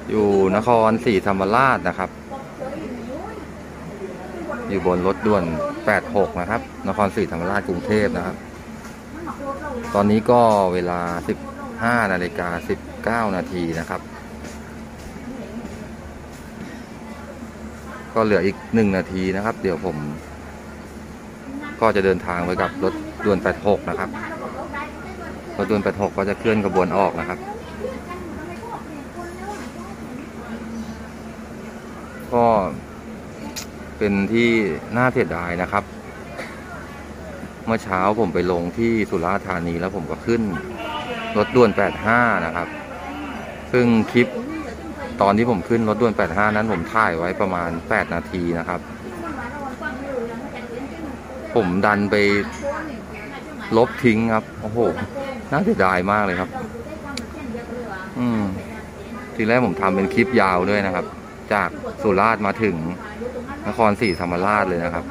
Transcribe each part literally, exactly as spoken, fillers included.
อยู่นครศรีธรรมราชนะครับอยู่บนรถด่วนแปดหกนะครับนครศรีธรรมราชกรุงเทพนะครับตอนนี้ก็เวลา สิบห้านาฬิกาสิบเก้านาทีนะครับก็เหลืออีกหนึ่งนาทีนะครับเดี๋ยวผมก็จะเดินทางไปกับรถด่วนแปดหกนะครับรถด่วนแปดหกก็จะเคลื่อนขบวนออกนะครับก็เป็นที่น่าเสียดายนะครับเมื่อเช้าผมไปลงที่สุราษฎร์ธานีแล้วผมก็ขึ้นรถด่วนแปดห้านะครับซึ่งคลิปตอนที่ผมขึ้นรถด่วนแปดห้านั้นผมถ่ายไว้ประมาณแปดนาทีนะครับผมดันไปลบทิ้งครับโอ้โหน่าเสียดายมากเลยครับอืมทีแรกผมทำเป็นคลิปยาวด้วยนะครับจากสุราษฎร์มาถึงนครศรีธรรมราชเลยนะครับ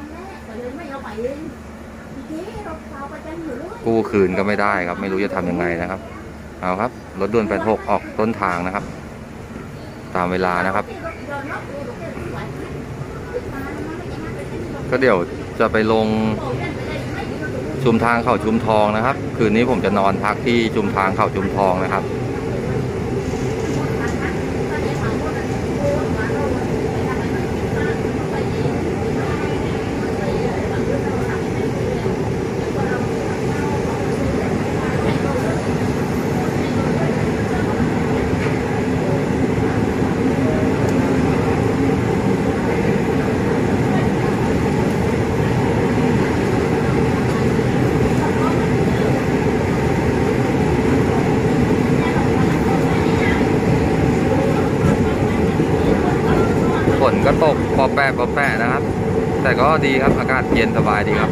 กู้คืนก็ไม่ได้ครับไม่รู้จะทำยังไงนะครับเอาครับรถด่วนแปดหกออกต้นทางนะครับตามเวลานะครับก็เดี๋ยวจะไปลงชุมทางเขาชุมทองนะครับคืนนี้ผมจะนอนพักที่ชุมทางเขาชุมทองนะครับฝนก็ตกปอแปะปอแปะนะครับแต่ก็ดีครับอากาศเย็นสบายดีครับ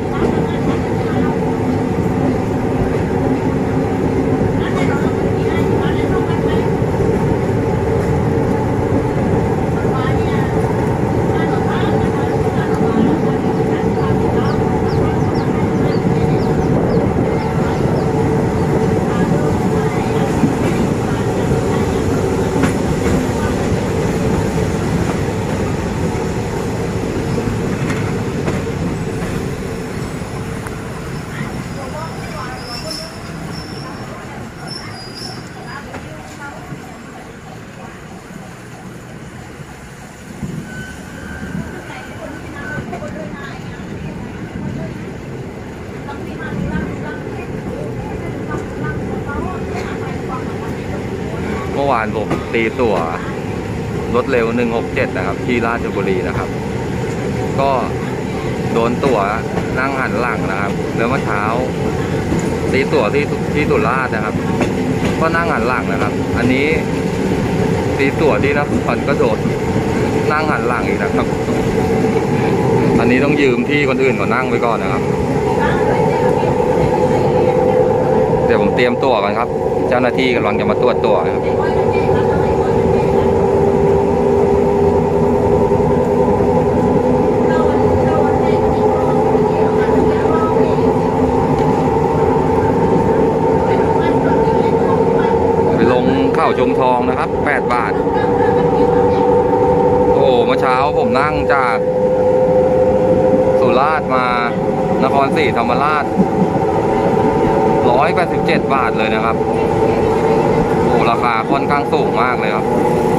เมื่อวานผมตีตั๋วรถเร็วหนึ่งหกเจ็ดนะครับที่ราชบุรีนะครับก็โดนตั๋วนั่งหันหลังนะครับแล้วเมื่อเช้าตีตั๋วที่ที่สุราษฎร์นะครับก็นั่งหันหลังนะครับอันนี้ตีตั๋วที่นครก็โดนนั่งหันหลังอีกนะครับอันนี้ต้องยืมที่คนอื่นก่อนนั่งไว้ก่อนนะครับเดี๋ยวผมเตรียมตั๋วกันครับเจ้าหน้าที่กำลังจะมาตรวจตั๋วครับไปลงเข้าชุมทองนะครับแปดบาทโอ้เมื่อเช้าผมนั่งจากสุราษฎร์มานครศรีธรรมราชร้อยแปดสิบเจ็ดบาทเลยนะครับโอ้ราคาค่อนข้างสูงมากเลยครับ